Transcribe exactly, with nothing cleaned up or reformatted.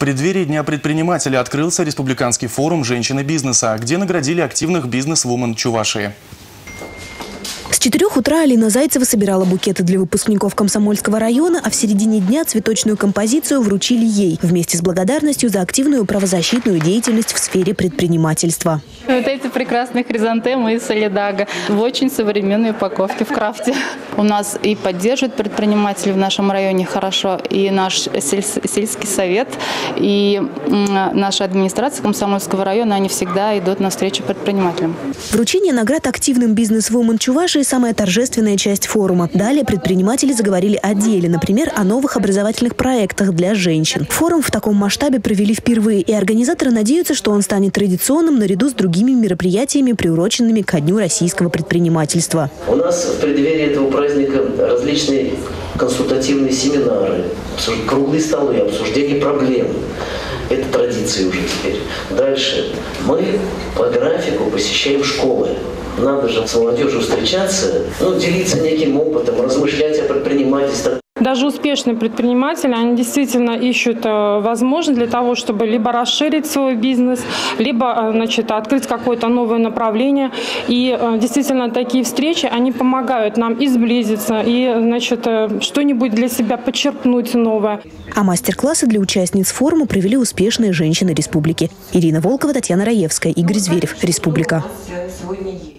преддверии Дня предпринимателя открылся республиканский форум «Женщины бизнеса», где наградили активных бизнес-вумен Чувашии. С четырёх утра Алина Зайцева собирала букеты для выпускников Комсомольского района, а в середине дня цветочную композицию вручили ей вместе с благодарностью за активную правозащитную деятельность в сфере предпринимательства. Вот эти прекрасные хризантемы из Солидага в очень современной упаковке в крафте. У нас и поддерживают предпринимателей в нашем районе хорошо, и наш сельский совет, и наша администрация Комсомольского района, они всегда идут навстречу предпринимателям. Вручение наград активным бизнес-вумен Чувашии – самая торжественная часть форума. Далее предприниматели заговорили о деле, например, о новых образовательных проектах для женщин. Форум в таком масштабе провели впервые, и организаторы надеются, что он станет традиционным наряду с другими мероприятиями, приуроченными ко Дню российского предпринимательства. У нас в преддверии этого праздника различные консультативные семинары, круглые столы, обсуждение проблем. Это традиция уже теперь. Дальше. Мы по графику посещаем школы. Надо же с молодежью встречаться, ну, делиться неким опытом, размышлять о предпринимательстве. Даже успешные предприниматели, они действительно ищут возможность для того, чтобы либо расширить свой бизнес, либо, значит, открыть какое-то новое направление. И действительно такие встречи, они помогают нам и сблизиться, и, значит, что-нибудь для себя подчеркнуть новое. А мастер-классы для участниц форума провели успешные женщины республики. Ирина Волкова, Татьяна Раевская, Игорь Зверев, Республика.